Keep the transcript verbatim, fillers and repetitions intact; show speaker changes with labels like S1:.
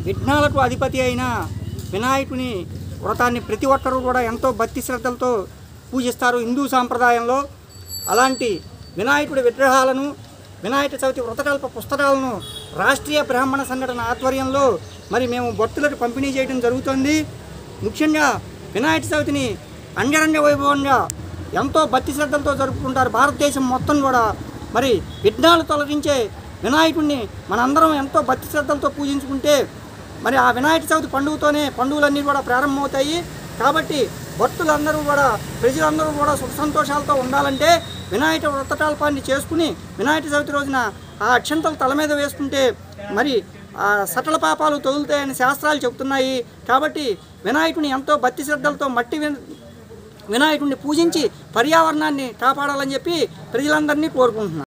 S1: విఘ్నాలకు అధిపతి అయిన వినాయకుని వ్రతాన్ని ప్రతి ఒక్కరూ కూడా ఎంతో భక్తి శ్రద్ధలతో పూజిస్తారు హిందూ సాంప్రదాయంలో. అలాంటి వినాయకుడి విగ్రహాలను, వినాయక చవితి వ్రతకల్ప పుస్తకాలను రాష్ట్రీయ బ్రాహ్మణ సంఘటన ఆధ్వర్యంలో మరి మేము భక్తులకు పంపిణీ చేయడం జరుగుతుంది. ముఖ్యంగా వినాయక చవితిని అంగరంగ వైభవంగా ఎంతో భక్తి శ్రద్ధలతో జరుపుకుంటారు భారతదేశం మొత్తం కూడా. మరి విఘ్నాలు తొలగించే వినాయకుడిని మనందరం ఎంతో భక్తి శ్రద్ధలతో పూజించుకుంటే మరి ఆ వినాయక చవితి పండుగతోనే పండుగలన్నీ కూడా ప్రారంభమవుతాయి. కాబట్టి భక్తులందరూ కూడా, ప్రజలందరూ కూడా సుఖ సంతోషాలతో ఉండాలంటే వినాయక వ్రతకల్పాన్ని చేసుకుని వినాయక చవితి రోజున ఆ అక్షంతలు తల మీద వేసుకుంటే మరి ఆ సకల పాపాలు తొలుతాయని శాస్త్రాలు చెబుతున్నాయి. కాబట్టి వినాయకుని ఎంతో భక్తి శ్రద్ధలతో మట్టి వినాయకుడిని పూజించి పర్యావరణాన్ని కాపాడాలని చెప్పి ప్రజలందరినీ కోరుకుంటున్నాను.